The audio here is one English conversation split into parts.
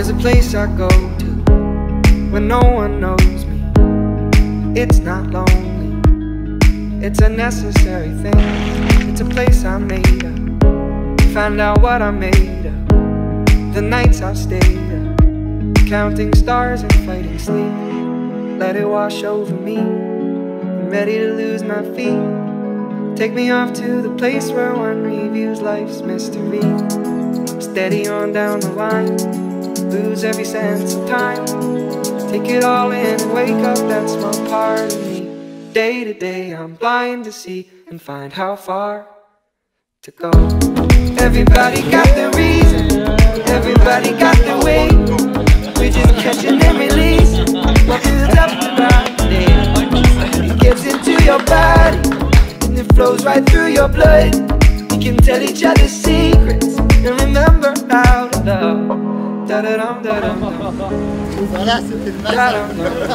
There's a place I go to when no one knows me. It's not lonely, it's a necessary thing. It's a place I made up, find out what I made of. The nights I've stayed up, counting stars and fighting sleep. Let it wash over me, I'm ready to lose my feet. Take me off to the place where one reviews life's mystery. Steady on down the line, lose every sense of time. Take it all in and wake up that small part of me. Day to day I'm blind to see and find how far to go. Everybody got their reason, everybody got their way. We're just catching and releasing what builds up throughout the day. It gets into your body and it flows right through your blood. We can tell each other secrets and remember how to love. Da-da-dum, da-dum, dum. Voilà, c'était le massacre.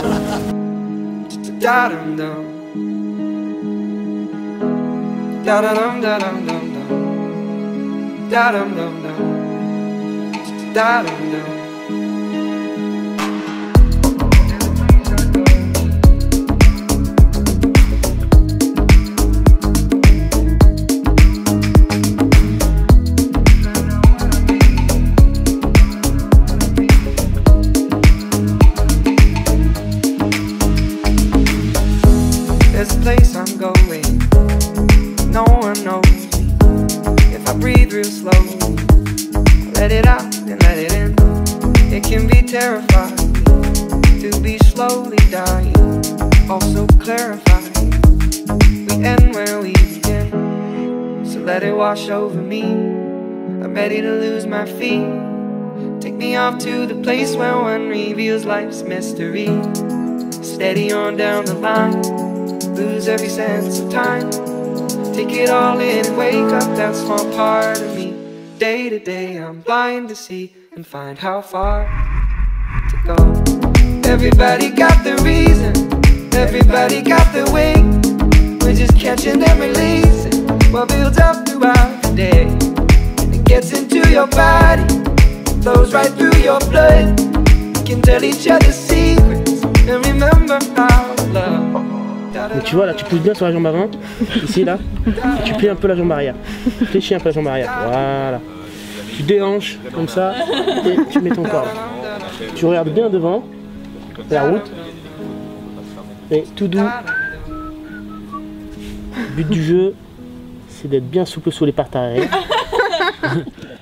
Da-dum, dum. Da-da-dum, da-dum, dum, dum. Da-dum, dum, dum. Da-dum, dum. There's a place I'm going, no one knows me. If I breathe real slowly, let it out and let it in. It can be terrifying to be slowly dying, also clarifying. We end where we begin, so let it wash over me. I'm ready to lose my feet. Take me off to the place where one reveals life's mystery. Steady on down the line, lose every sense of time. Take it all in and wake up that small part of me. Day to day I'm blind to see and find how far to go. Everybody got their reason, everybody got their way. We're just catching and releasing what builds up throughout the day. It gets into your body, flows right through your blood. We can tell each other secrets and remember how to love. Donc tu vois là, tu pousses bien sur la jambe avant, ici là, tu plies un peu la jambe arrière, fléchis un peu la jambe arrière, voilà. Tu déhanches comme ça et tu mets ton corps là. Tu regardes bien devant, la route, et tout doux. Le but du jeu, c'est d'être bien souple sur les parties arrière.